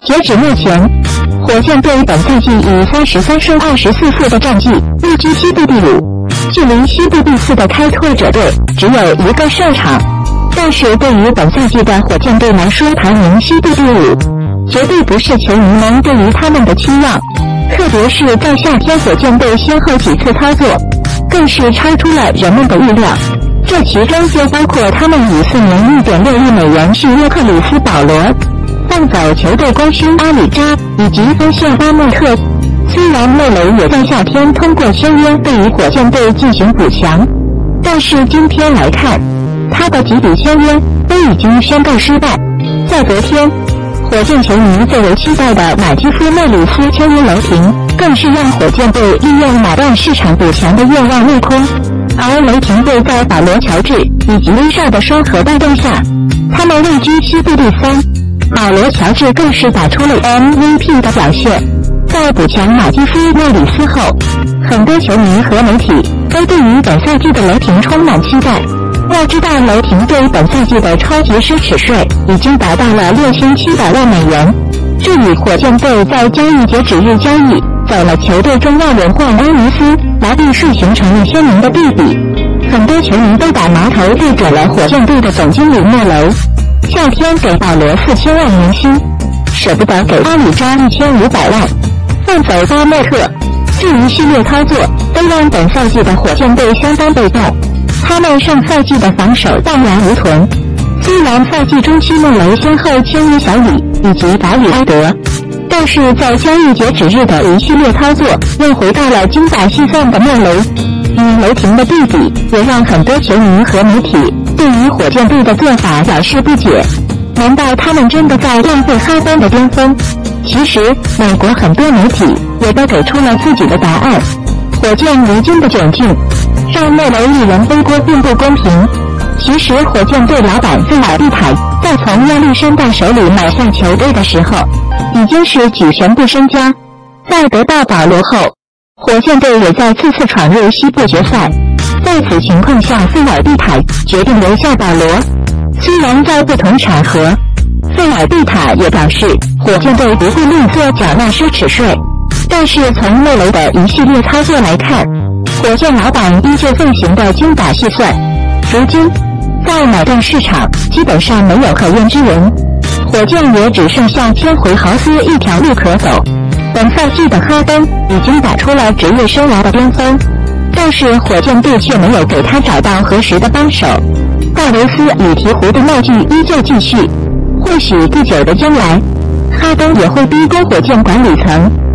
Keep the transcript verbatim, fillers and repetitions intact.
截止目前，火箭队本赛季以三十三胜二十四负的战绩位居西部第五，距离西部第四的开拓者队只有一个胜场。但是对于本赛季的火箭队来说，排名西部第五绝对不是球迷们对于他们的期望，特别是在夏天火箭队先后几次操作更是超出了人们的预料，这其中就包括他们以四年 一点六亿美元续约克里斯保罗，放走球队功勋阿里扎以及锋线巴莫特。虽然穆雷也在夏天通过签约对于火箭队进行补强，但是今天来看，他的几笔签约都已经宣告失败。在昨天，火箭球迷最为期待的马基夫·莫里斯签约雷霆，更是让火箭队利用买断市场补强的愿望落空。而雷霆队在保罗·乔治以及威少的双核带动下，他们位居西部第三。保罗·乔治更是打出了 M V P 的表现。在补强马基夫·莫里斯后，很多球迷和媒体都对于本赛季的雷霆充满期待。要知道，雷霆队本赛季的超级奢侈税已经达到了六千七百万美元，这与火箭队在交易截止日交易走了球队中要轮换安尼斯来避税形成了鲜明的对比。很多球迷都把矛头对准了火箭队的总经理莫雷，夏天给保罗四千万年薪，舍不得给阿里扎一千五百万，放走巴莫特，这一系列操作都让本赛季的火箭队相当被动。他们上赛季的防守荡然无存，虽然赛季中期穆雷先后签约小李以及法里埃德，但是在交易截止日的一系列操作又回到了精打细算的穆雷，与雷霆的对比也让很多球迷和媒体对于火箭队的做法表示不解。难道他们真的在浪费哈登的巅峰？其实美国很多媒体也都给出了自己的答案。火箭如今的窘境让穆雷一人背锅并不公平。其实火箭队老板费尔蒂坦在从亚历山大手里买下球队的时候已经是举全部身家。在得到保罗后，火箭队也在次次闯入西部决赛。在此情况下，费尔蒂坦决定留下保罗。虽然在不同场合，费尔蒂坦也表示火箭队不会吝啬缴纳奢侈税，但是从穆雷的一系列操作来看，火箭老板依旧奉行的精打细算。如今在买断市场基本上没有可用之人，火箭也只剩下签回豪斯一条路可走。本赛季的哈登已经打出了职业生涯的巅峰，但是火箭队却没有给他找到合适的帮手。戴维斯与鹈鹕的闹剧依旧继续，或许不久的将来，哈登也会逼宫火箭管理层